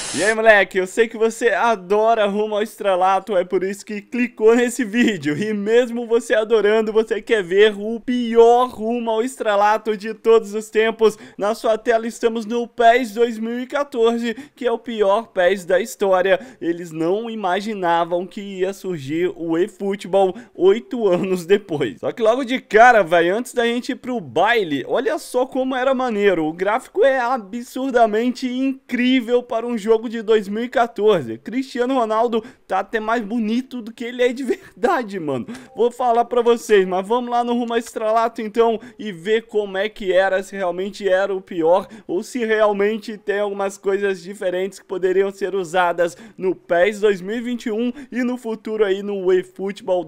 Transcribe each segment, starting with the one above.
E aí, moleque, eu sei que você adora Rumo ao Estrelato, é por isso que clicou nesse vídeo. E mesmo você adorando, você quer ver o pior Rumo ao Estrelato de todos os tempos. Na sua tela estamos no PES 2014, que é o pior PES da história. Eles não imaginavam que ia surgir o eFootball 8 anos depois. Só que logo de cara, velho, antes da gente ir pro baile, olha só como era maneiro. O gráfico é absurdamente incrível para um jogo de 2014. Cristiano Ronaldo tá até mais bonito do que ele é de verdade, mano. Vou falar pra vocês, mas vamos lá no Rumo ao Estrelato então e ver como é que era, se realmente era o pior ou se realmente tem algumas coisas diferentes que poderiam ser usadas no PES 2021 e no futuro aí no eFootball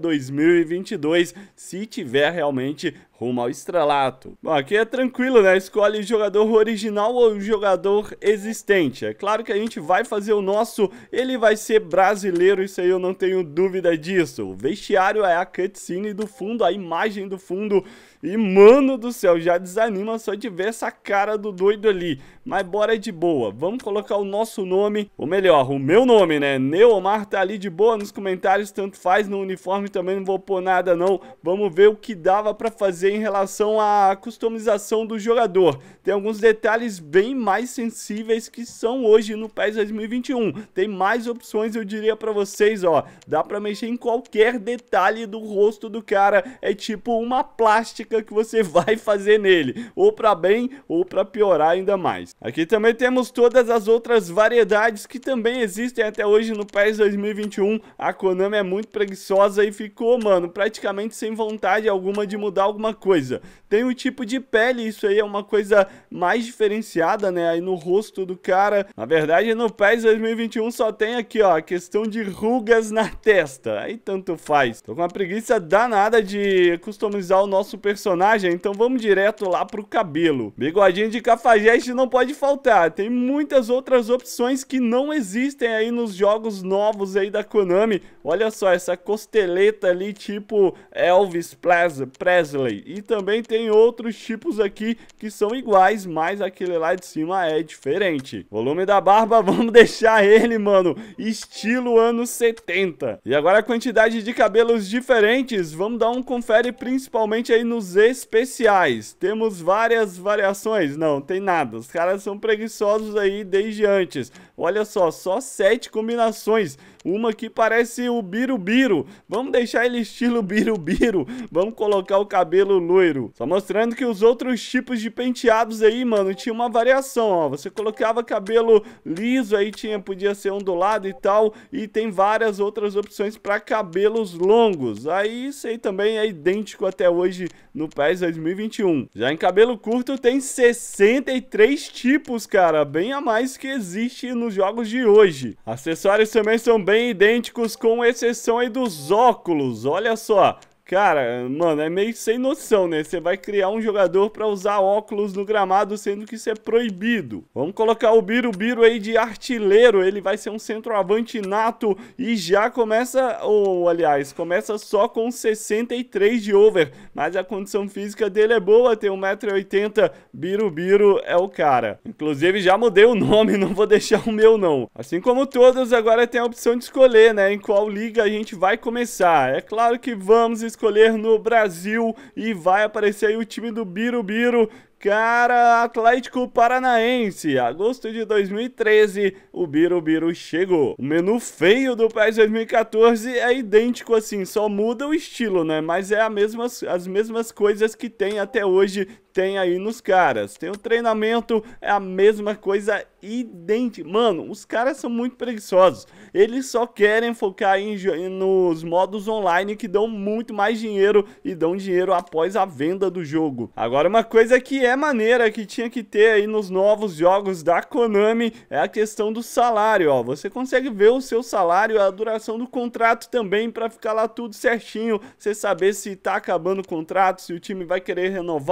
2022, se tiver realmente Rumo ao Estrelato. Bom, aqui é tranquilo, né? Escolhe jogador original ou jogador existente. É claro que a gente vai fazer o nosso, ele vai ser brasileiro, isso aí eu não tenho dúvida disso. O vestiário é a cutscene do fundo, a imagem do fundo. E, mano do céu, já desanima só de ver essa cara do doido ali. Mas bora de boa, vamos colocar o nosso nome, ou melhor, o meu nome, né? Neomar tá ali de boa nos comentários, tanto faz, no uniforme também não vou pôr nada não. Vamos ver o que dava pra fazer em relação à customização do jogador. Tem alguns detalhes bem mais sensíveis que são hoje no PES 2021. Tem mais opções, eu diria pra vocês, ó. Dá pra mexer em qualquer detalhe do rosto do cara, é tipo uma plástica que você vai fazer nele, ou pra bem ou pra piorar ainda mais. Aqui também temos todas as outras variedades que também existem até hoje no PES 2021. A Konami é muito preguiçosa e ficou, mano, praticamente sem vontade alguma de mudar alguma coisa. Tem o tipo de pele, isso aí é uma coisa mais diferenciada, né, aí no rosto do cara. Na verdade, no PES 2021 só tem aqui, ó, a questão de rugas na testa. Aí tanto faz. Tô com uma preguiça danada de customizar o nosso personagem, então vamos direto lá pro cabelo. Bigodinho de cafajeste não pode faltar. Tem muitas outras opções que não existem aí nos jogos novos aí da Konami. Olha só, essa costeleta ali tipo Elvis Presley. E também tem outros tipos aqui que são iguais, mas aquele lá de cima é diferente. Volume da barba, vamos deixar ele, mano, estilo anos 70. E agora a quantidade de cabelos diferentes, vamos dar um confere principalmente aí nos especiais. Temos várias variações? Não, tem nada. Os caras são preguiçosos aí desde antes. Olha só 7 combinações. Uma que parece o Birubiru. Vamos deixar ele estilo Birubiru. Vamos colocar o cabelo loiro. Só mostrando que os outros tipos de penteados aí, mano, tinha uma variação, ó. Você colocava cabelo liso, aí podia ser ondulado e tal. E tem várias outras opções para cabelos longos. Aí isso aí também é idêntico até hoje no PES 2021. Já em cabelo curto tem 63 tipos, cara. Bem a mais que existe nos jogos de hoje. Acessórios também são bem idênticos, com exceção aí dos óculos. Olha só. Cara, mano, é meio sem noção, né? Você vai criar um jogador pra usar óculos no gramado, sendo que isso é proibido. Vamos colocar o Birubiru aí de artilheiro. Ele vai ser um centroavante nato e já começa, ou aliás, começa só com 63 de over. Mas a condição física dele é boa, tem 1,80 m. Birubiru é o cara. Inclusive já mudei o nome, não vou deixar o meu não. Assim como todos, agora tem a opção de escolher, né? Em qual liga a gente vai começar. É claro que vamos escolher no Brasil e vai aparecer aí o time do Birubiru. Cara, Atlético Paranaense, agosto de 2013, o Birubiru chegou. O menu feio do PES 2014 é idêntico assim, só muda o estilo, né? Mas é as mesmas coisas que tem até hoje, tem aí nos caras. Tem o treinamento, é a mesma coisa, idêntica. Mano, os caras são muito preguiçosos. Eles só querem focar nos modos online que dão muito mais dinheiro e dão dinheiro após a venda do jogo. Agora, uma coisa que é maneira, que tinha que ter aí nos novos jogos da Konami, é a questão do salário, ó. Você consegue ver o seu salário, a duração do contrato também, pra ficar lá tudo certinho, você saber se tá acabando o contrato, se o time vai querer renovar e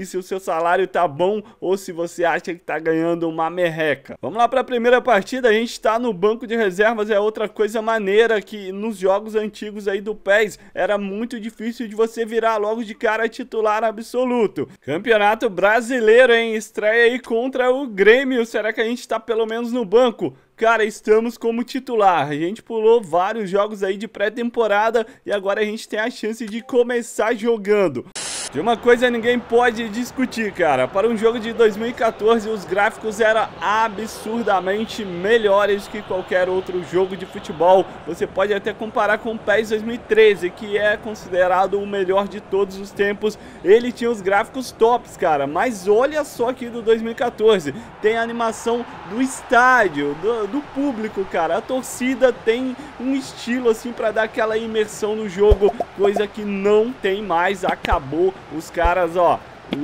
e se o seu salário tá bom ou se você acha que tá ganhando uma merreca. Vamos lá para a primeira partida. A gente tá no banco de reservas, é outra coisa maneira que nos jogos antigos aí do PES era muito difícil de você virar logo de cara titular absoluto. Campeonato Brasileiro, hein? Estreia aí contra o Grêmio. Será que a gente tá pelo menos no banco? Cara, estamos como titular. A gente pulou vários jogos aí de pré-temporada e agora a gente tem a chance de começar jogando. De uma coisa ninguém pode discutir, cara. Para um jogo de 2014, os gráficos eram absurdamente melhores que qualquer outro jogo de futebol. Você pode até comparar com o PES 2013, que é considerado o melhor de todos os tempos. Ele tinha os gráficos tops, cara. Mas olha só aqui do 2014. Tem a animação do estádio, do público, cara. A torcida tem um estilo assim para dar aquela imersão no jogo, coisa que não tem mais, acabou. Os caras, ó,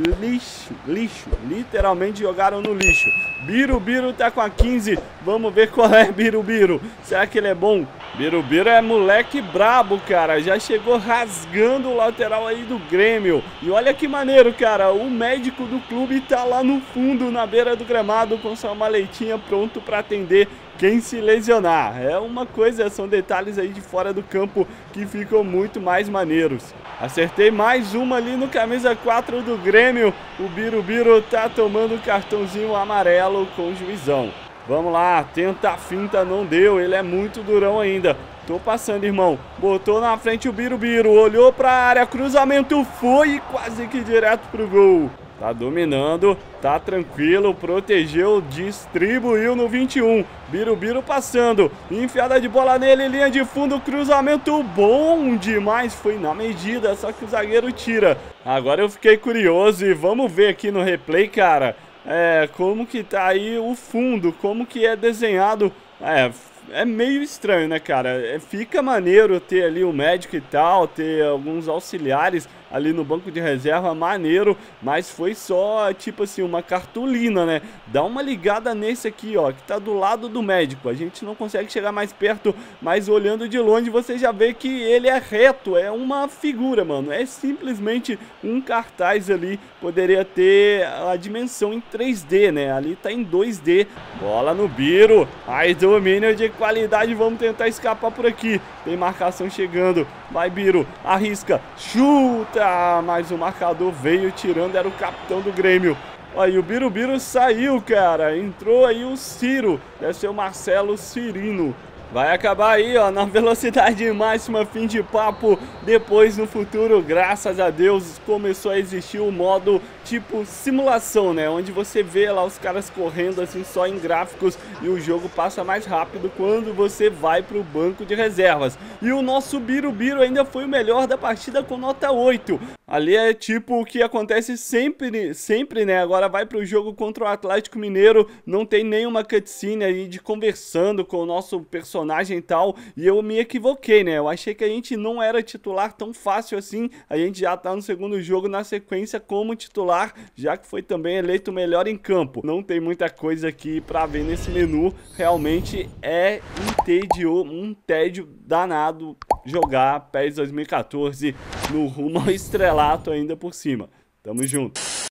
lixo, literalmente jogaram no lixo. Birubiru tá com a 15, vamos ver qual é Birubiru. Será que ele é bom? Birubiru é moleque brabo, cara, já chegou rasgando o lateral aí do Grêmio. E olha que maneiro, cara, o médico do clube tá lá no fundo, na beira do gramado, com sua maletinha pronto para atender quem se lesionar. É uma coisa, são detalhes aí de fora do campo que ficam muito mais maneiros. Acertei mais uma ali no camisa 4 do Grêmio. O Birubiru tá tomando cartãozinho amarelo com o juizão. Vamos lá, tenta a finta, não deu, ele é muito durão ainda. Tô passando, irmão. Botou na frente o Birubiru, olhou pra área, cruzamento foi e quase que direto pro gol. Tá dominando, tá tranquilo, protegeu, distribuiu no 21. Birubiru passando, enfiada de bola nele, linha de fundo, cruzamento bom demais, foi na medida, só que o zagueiro tira. Agora eu fiquei curioso e vamos ver aqui no replay, cara, como que tá aí o fundo, como que é desenhado. É meio estranho, né, cara? Fica maneiro ter ali o médico e tal, ter alguns auxiliares ali no banco de reserva, maneiro, mas foi só, tipo assim, uma cartolina, né? Dá uma ligada nesse aqui, ó, que tá do lado do médico. A gente não consegue chegar mais perto, mas olhando de longe você já vê que ele é reto, é uma figura, mano. É simplesmente um cartaz ali, poderia ter a dimensão em 3D, né? Ali tá em 2D. Bola no Biro, aí domínio de qualidade, vamos tentar escapar por aqui. Tem marcação chegando, vai Biro, arrisca, chuta, mas o marcador veio tirando, era o capitão do Grêmio. Aí o Birubiru saiu, cara, entrou aí o Ciro, deve ser o Marcelo Cirino. Vai acabar aí, ó, na velocidade máxima, fim de papo. Depois, no futuro, graças a Deus, começou a existir o modo tipo simulação, né? Onde você vê lá os caras correndo assim só em gráficos e o jogo passa mais rápido quando você vai pro banco de reservas. E o nosso Birubiru ainda foi o melhor da partida com nota 8. Ali é tipo o que acontece sempre, né? Agora vai pro jogo contra o Atlético Mineiro, não tem nenhuma cutscene aí de conversando com o nosso personagem e tal, e eu me equivoquei, né? Eu achei que a gente não era titular tão fácil assim, a gente já tá no segundo jogo na sequência como titular, já que foi também eleito o melhor em campo. Não tem muita coisa aqui pra ver nesse menu, realmente é um tédio danado jogar PES 2014 no rumo ao estrelato ainda por cima. Tamo junto.